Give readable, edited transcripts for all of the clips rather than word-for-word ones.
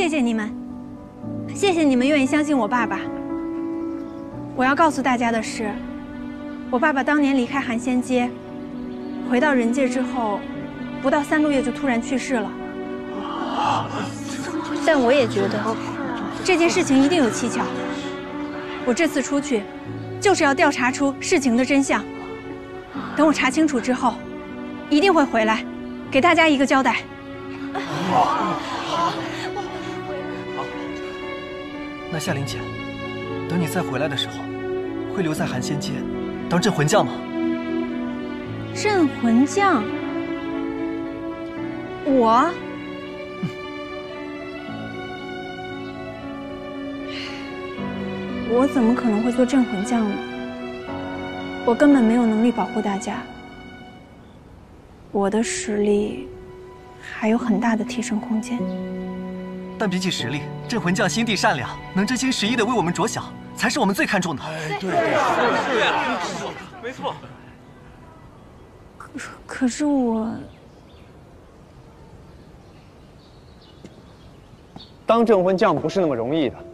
谢谢你们，谢谢你们愿意相信我爸爸。我要告诉大家的是，我爸爸当年离开寒仙街，回到人界之后，不到3个月就突然去世了。但我也觉得这件事情一定有蹊跷。我这次出去，就是要调查出事情的真相。等我查清楚之后，一定会回来，给大家一个交代。 好，那夏玲姐，等你再回来的时候，会留在寒仙街当镇魂将吗？ 镇魂将？我？我怎么可能会做镇魂将呢？我根本没有能力保护大家。我的实力还有很大的提升空间。 但比起实力，镇魂将心地善良，能真心实意的为我们着想，才是我们最看重的。 对，没错。 可是我当镇魂将不是那么容易的，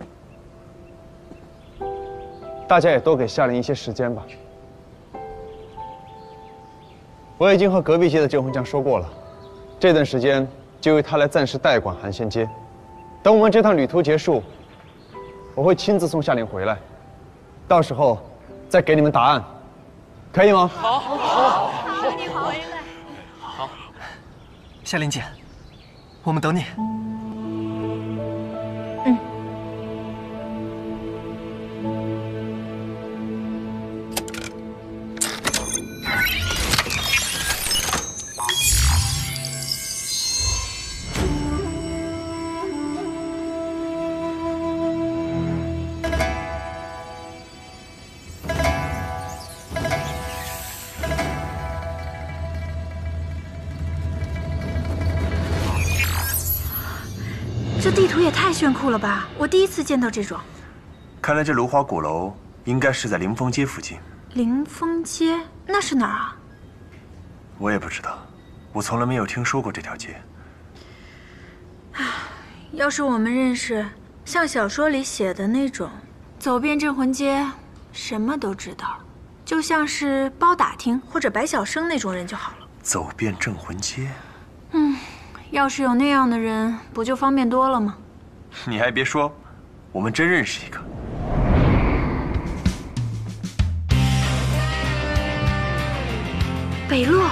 大家也多给夏玲一些时间吧。我已经和隔壁街的镇魂将说过了，这段时间就由他来暂时代管寒仙街。等我们这趟旅途结束，我会亲自送夏玲回来，到时候再给你们答案，可以吗？ 好， 你回来。 好， 夏玲姐，我们等你。 这地图也太炫酷了吧！我第一次见到这种。 看来这芦花鼓楼应该是在凌风街附近。 凌风街那是哪儿啊？ 我也不知道，我从来没有听说过这条街。 要是我们认识像小说里写的那种，走遍镇魂街，什么都知道，就像是包打听或者白晓生那种人就好了。 走遍镇魂街？ 要是有那样的人，不就方便多了吗？ 你还别说，我们真认识一个。 北洛。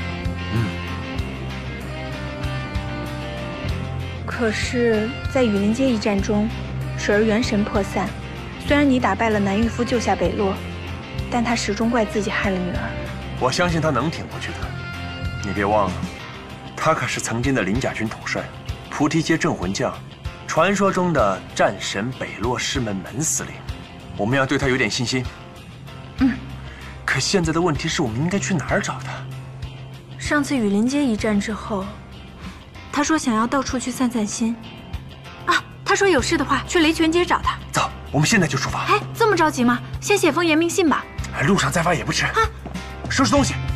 可是，在雨林街一战中，水儿元神破散。虽然你打败了南狱夫，救下北洛，但他始终怪自己害了女儿。 我相信他能挺过去的。你别忘了，他可是曾经的鳞甲军统帅，菩提街镇魂将，传说中的战神北洛师门门司令。我们要对他有点信心。可现在的问题是我们应该去哪儿找他？ 上次雨林街一战之后，他说想要到处去散散心。啊，他说有事的话去雷泉街找他。 走，我们现在就出发。 哎，这么着急吗？先写封言明信吧。 路上再发也不迟。收拾东西。